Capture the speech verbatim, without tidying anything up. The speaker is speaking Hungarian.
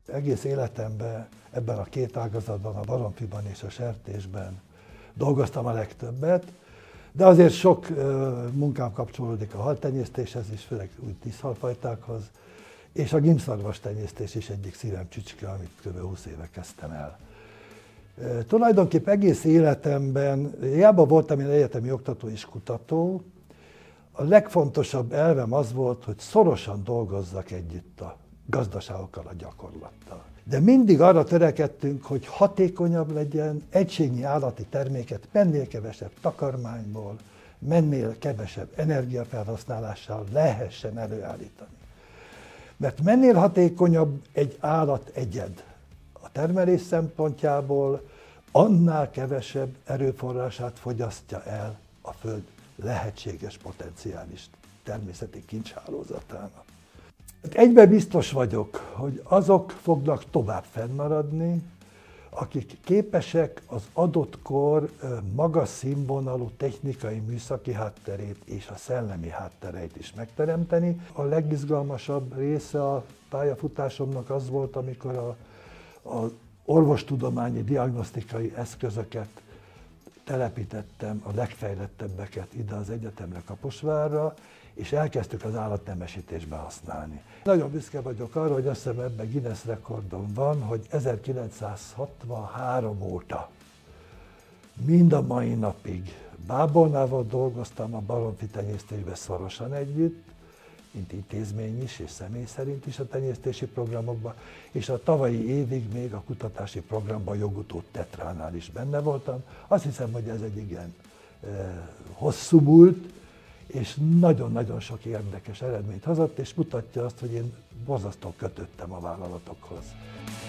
Egész életemben ebben a két ágazatban, a baromfiban és a sertésben dolgoztam a legtöbbet, de azért sok munkám kapcsolódik a haltenyésztéshez is, főleg új tízhalfajtákhoz, és a gimbszarvas tenyésztés is egyik szívem csücske, amit kb. húsz éve kezdtem el. E, tulajdonképp egész életemben, hiába voltam én egyetemi oktató és kutató, a legfontosabb elvem az volt, hogy szorosan dolgozzak együtt a gazdaságokkal, a gyakorlattal. De mindig arra törekedtünk, hogy hatékonyabb legyen, egységnyi állati terméket mennél kevesebb takarmányból, mennél kevesebb energiafelhasználással lehessen előállítani. Mert mennél hatékonyabb egy állat egyed a termelés szempontjából, annál kevesebb erőforrását fogyasztja el a Föld lehetséges potenciális természeti kincshálózatának. Egyben biztos vagyok, hogy azok fognak tovább fennmaradni, akik képesek az adott kor magas színvonalú technikai műszaki hátterét és a szellemi háttereit is megteremteni. A legizgalmasabb része a pályafutásomnak az volt, amikor az orvostudományi diagnosztikai eszközöket telepítettem, a legfejlettebbeket ide az egyetemre, Kaposvárra, és elkezdtük az állatnemesítésbe használni. Nagyon büszke vagyok arra, hogy azt hiszem ebben Guinness rekordon van, hogy ezerkilencszázhatvanhárom óta mind a mai napig bábolnával dolgoztam a baromfi tenyésztésben szorosan együtt, mint intézmény is, és személy szerint is a tenyésztési programokban, és a tavalyi évig még a kutatási programban Jogutó tetránál is benne voltam. Azt hiszem, hogy ez egy igen e, hosszú múlt, és nagyon-nagyon sok érdekes eredményt hozott, és mutatja azt, hogy én borzasztóan kötöttem a vállalatokhoz.